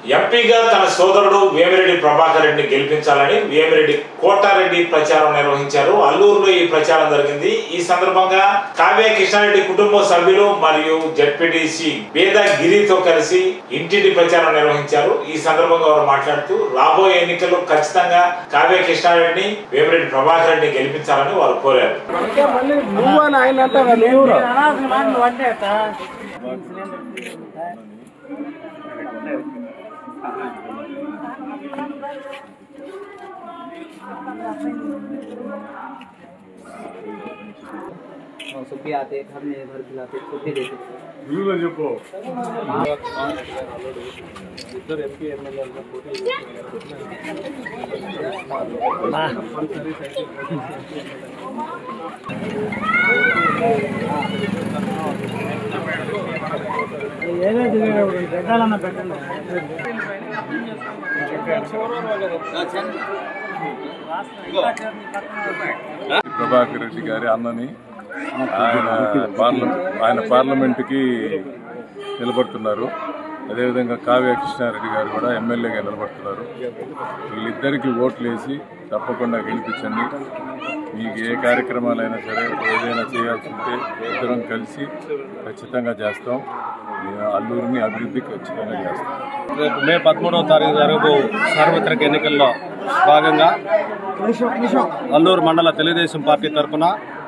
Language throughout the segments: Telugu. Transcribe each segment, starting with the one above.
ఎంపీగా తన సోదరుడు వేమిరెడ్డి ప్రభాకర్ రెడ్డిని గెలిపించాలని వేమిరెడ్డి కోటారెడ్డి ప్రచారం నిర్వహించారు. అల్లూరులో ఈ ప్రచారం జరిగింది. ఈ సందర్భంగా కావ్య కృష్ణారెడ్డి కుటుంబ సభ్యులు మరియు జెడ్పీటీసీ వేద గిరితో కలిసి ఇంటింటి ప్రచారం నిర్వహించారు. ఈ సందర్భంగా వారు మాట్లాడుతూ రాబోయే ఎన్నికల్లో ఖచ్చితంగా కావ్య కృష్ణారెడ్డిని వేమిరెడ్డి ప్రభాకర్ రెడ్డిని గెలిపించాలని వారు కోరారు. सुबह आते हमने घर खिलाते सुबह देते इधर एमपी एमएलए ప్రభాకర్ రెడ్డి గారి అన్నని ఆయన పార్లమెంటుకి నిలబడుతున్నారు. అదేవిధంగా కావ్య కృష్ణారెడ్డి గారు కూడా ఎమ్మెల్యేగా నిలబడుతున్నారు. వీళ్ళిద్దరికీ ఓట్లు వేసి తప్పకుండా గెలిపించండి. మీకు ఏ కార్యక్రమాలైనా సరే ఏదైనా చేయాల్సి ఉంటే ఇద్దరం కలిసి ఖచ్చితంగా చేస్తాం. అల్లూరిని అభివృద్ధి ఖచ్చితంగా చేస్తాం. రేపు మే 13వ తారీఖు జరగబో సార్వత్రిక ఎన్నికల్లో భాగంగా అల్లూరు మండల తెలుగుదేశం పార్టీ తరఫున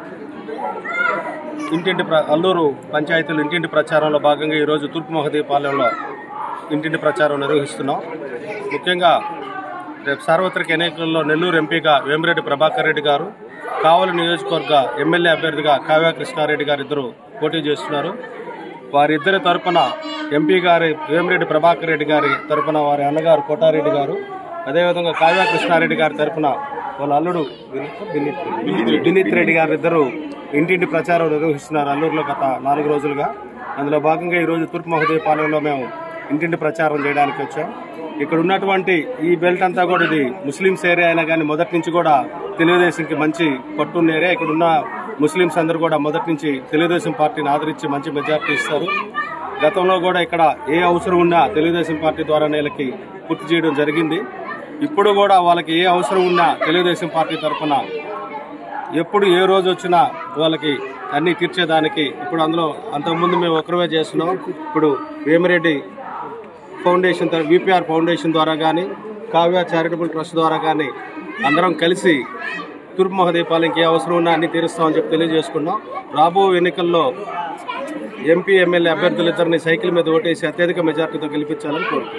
అల్లూరు పంచాయతీలు ఇంటింటి ప్రచారంలో భాగంగా ఈరోజు తూర్పు మహదేవపాలెంలో ఇంటింటి ప్రచారం నిర్వహిస్తున్నాం. ముఖ్యంగా రేపు సార్వత్రిక ఎన్నికల్లో నెల్లూరు ఎంపీగా వేమిరెడ్డి ప్రభాకర్ రెడ్డి గారు, కావలి నియోజకవర్గ ఎమ్మెల్యే అభ్యర్థిగా కావ్య కృష్ణారెడ్డి గారు ఇద్దరు పోటీ చేస్తున్నారు. వారిద్దరి తరఫున ఎంపీ గారి వేమిరెడ్డి ప్రభాకర్ రెడ్డి గారి తరఫున వారి అన్నగారు కోటారెడ్డి గారు, అదేవిధంగా కావ్య కృష్ణారెడ్డి గారి తరఫున వాళ్ళ అల్లుడు వినీత్ రెడ్డి గారు ఇద్దరు ఇంటింటి ప్రచారం నిర్వహిస్తున్నారు అల్లూరులో గత 4 రోజులుగా. అందులో భాగంగా ఈరోజు తూర్పు మహదేవపాలెంలో మేము ఇంటింటి ప్రచారం చేయడానికి వచ్చాం. ఇక్కడ ఉన్నటువంటి ఈ బెల్ట్ అంతా కూడా ఇది ముస్లిమ్స్ ఏరియా అయినా కానీ మొదటి నుంచి కూడా తెలుగుదేశంకి మంచి పట్టున్న ఏరియా. ఇక్కడ ఉన్న ముస్లిమ్స్ అందరూ కూడా మొదటి నుంచి తెలుగుదేశం పార్టీని ఆదరించి మంచి మెజార్టీ ఇస్తారు. గతంలో కూడా ఇక్కడ ఏ అవసరం ఉన్నా తెలుగుదేశం పార్టీ ద్వారా వీళ్ళకి పూర్తి చేయడం జరిగింది. ఇప్పుడు కూడా వాళ్ళకి ఏ అవసరం ఉన్నా తెలుగుదేశం పార్టీ తరఫున ఎప్పుడు ఏ రోజు వచ్చినా వాళ్ళకి అన్నీ తీర్చేదానికి ఇప్పుడు అందులో అంతకుముందు మేము ఒకరివే చేస్తున్నాం. ఇప్పుడు వేమిరెడ్డి ఫౌండేషన్ విపిఆర్ ఫౌండేషన్ ద్వారా కానీ కావ్య చారిటబుల్ ట్రస్ట్ ద్వారా కానీ అందరం కలిసి తూర్పు మహదేవపాలెంకి ఏ అవసరం ఉన్నా అన్నీ తీరుస్తామని చెప్పి తెలియజేసుకున్నాం. రాబో ఎన్నికల్లో ఎంపీ ఎమ్మెల్యే అభ్యర్థులిద్దరిని సైకిల్ మీద ఓటేసి అత్యధిక మెజార్టీతో గెలిపించాలని కోరుకుంటున్నాం.